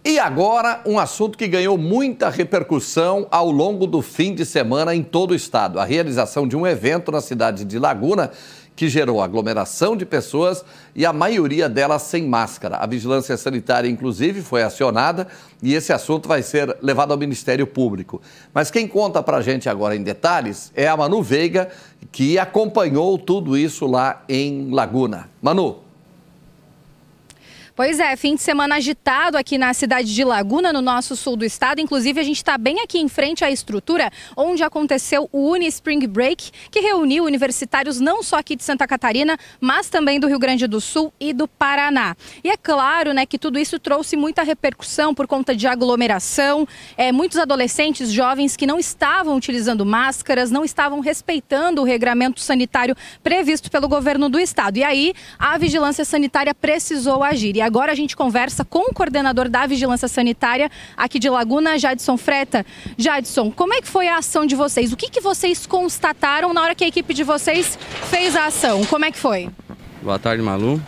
E agora, um assunto que ganhou muita repercussão ao longo do fim de semana em todo o estado. A realização de um evento na cidade de Laguna que gerou aglomeração de pessoas e a maioria delas sem máscara. A vigilância sanitária, inclusive, foi acionada e esse assunto vai ser levado ao Ministério Público. Mas quem conta pra gente agora em detalhes é a Manu Veiga, que acompanhou tudo isso lá em Laguna. Manu. Pois é, fim de semana agitado aqui na cidade de Laguna, no nosso sul do estado. Inclusive, a gente está bem aqui em frente à estrutura onde aconteceu o Uni Spring Break, que reuniu universitários não só aqui de Santa Catarina, mas também do Rio Grande do Sul e do Paraná. E é claro, né, que tudo isso trouxe muita repercussão por conta de aglomeração. Muitos adolescentes jovens que não estavam utilizando máscaras, não estavam respeitando o regramento sanitário previsto pelo governo do estado. E aí, a vigilância sanitária precisou agir. E agora a gente conversa com o coordenador da Vigilância Sanitária aqui de Laguna, Jadson Freta. Jadson, como é que foi a ação de vocês? O que vocês constataram na hora que a equipe de vocês fez a ação? Como é que foi? Boa tarde, Malu.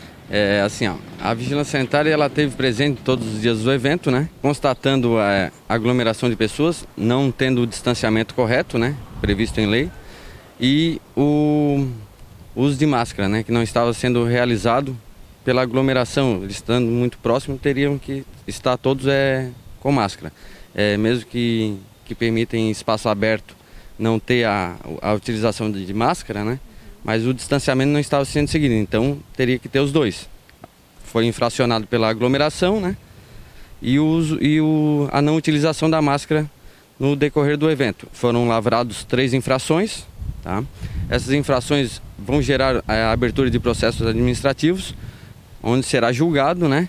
A Vigilância Sanitária ela esteve presente todos os dias do evento, né? Constatando a aglomeração de pessoas, não tendo o distanciamento correto, né? Previsto em lei. E o uso de máscara, né? Que não estava sendo realizado pela aglomeração, estando muito próximo, teriam que estar todos com máscara. Mesmo que permitem espaço aberto não ter a utilização de máscara, né? Mas o distanciamento não estava sendo seguido, então teria que ter os dois. Foi infracionado pela aglomeração, né? E a não utilização da máscara no decorrer do evento. Foram lavrados 3 infrações, tá? Essas infrações vão gerar a abertura de processos administrativos, onde será julgado, né?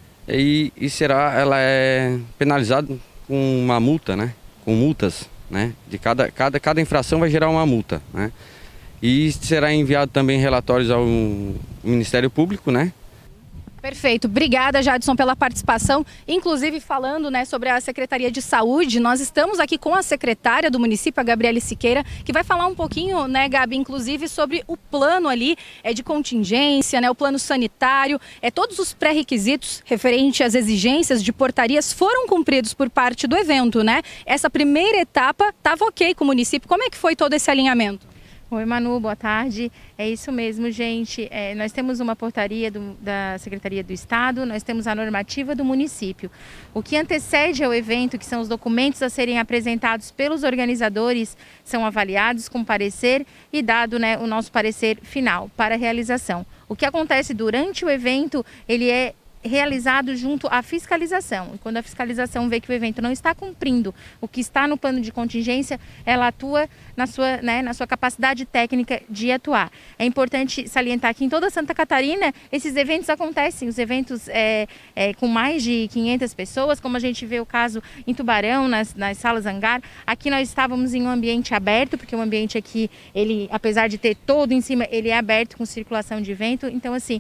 E ela é penalizada com uma multa, né? Com multas, né? De cada infração vai gerar uma multa, né? E será enviado também relatórios ao Ministério Público, né? Perfeito. Obrigada, Jadson, pela participação. Inclusive, falando, né, sobre a Secretaria de Saúde, nós estamos aqui com a secretária do município, a Gabriele Siqueira, que vai falar um pouquinho, né, Gabi, inclusive, sobre o plano ali de contingência, né, o plano sanitário. Todos os pré-requisitos referentes às exigências de portarias foram cumpridos por parte do evento, né? Essa primeira etapa estava ok com o município. Como é que foi todo esse alinhamento? Oi, Manu, boa tarde. É isso mesmo, gente. Nós temos uma portaria da Secretaria do Estado, nós temos a normativa do município. O que antecede ao evento, que são os documentos a serem apresentados pelos organizadores, são avaliados com parecer e dado, né, o nosso parecer final para a realização. O que acontece durante o evento, ele é realizado junto à fiscalização. E quando a fiscalização vê que o evento não está cumprindo o que está no plano de contingência, ela atua na sua capacidade técnica de atuar. É importante salientar que em toda Santa Catarina esses eventos acontecem, os eventos com mais de 500 pessoas, como a gente vê o caso em Tubarão, nas salas hangar. Aqui nós estávamos em um ambiente aberto, porque o ambiente aqui, ele, apesar de ter todo em cima, ele é aberto com circulação de vento. Então, assim,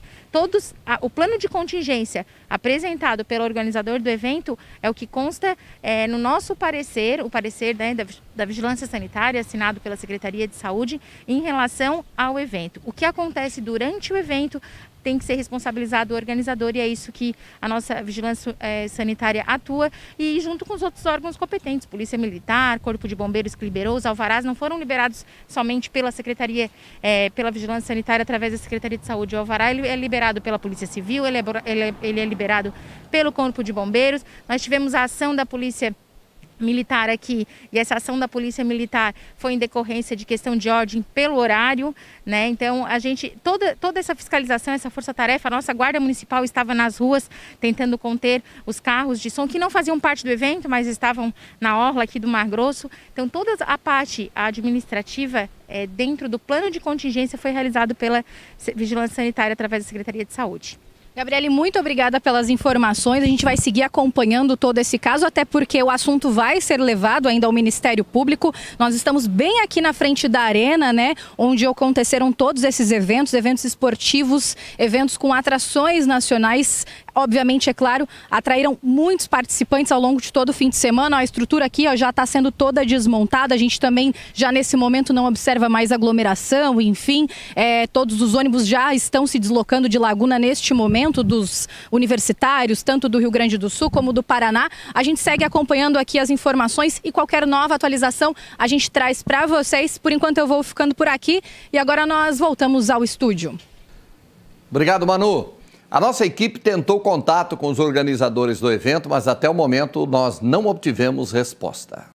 o plano de contingência apresentado pelo organizador do evento é o que consta no nosso parecer, o parecer, né, da Vigilância Sanitária, assinado pela Secretaria de Saúde, em relação ao evento. O que acontece durante o evento tem que ser responsabilizado o organizador, e é isso que a nossa vigilância sanitária atua, e junto com os outros órgãos competentes, Polícia Militar, Corpo de Bombeiros que liberou, os alvarás não foram liberados somente pela Secretaria, pela Vigilância Sanitária através da Secretaria de Saúde. O alvará ele é liberado pela Polícia Civil, ele é liberado pelo Corpo de Bombeiros. Nós tivemos a ação da Polícia Militar aqui, e essa ação da Polícia Militar foi em decorrência de questão de ordem pelo horário, né? Então a gente, toda essa fiscalização, essa força-tarefa, a nossa Guarda Municipal estava nas ruas tentando conter os carros de som que não faziam parte do evento, mas estavam na orla aqui do Mar Grosso. Então toda a parte administrativa dentro do plano de contingência foi realizado pela Vigilância Sanitária através da Secretaria de Saúde. Gabriele, muito obrigada pelas informações. A gente vai seguir acompanhando todo esse caso, até porque o assunto vai ser levado ainda ao Ministério Público. Nós estamos bem aqui na frente da arena, né, onde aconteceram todos esses eventos esportivos, eventos com atrações nacionais Obviamente, é claro, atraíram muitos participantes ao longo de todo o fim de semana. A estrutura aqui já está sendo toda desmontada. A gente também já nesse momento não observa mais aglomeração, enfim. Todos os ônibus já estão se deslocando de Laguna neste momento, dos universitários, tanto do Rio Grande do Sul como do Paraná. A gente segue acompanhando aqui as informações e qualquer nova atualização a gente traz para vocês. Por enquanto eu vou ficando por aqui e agora nós voltamos ao estúdio. Obrigado, Manu. A nossa equipe tentou contato com os organizadores do evento, mas até o momento nós não obtivemos resposta.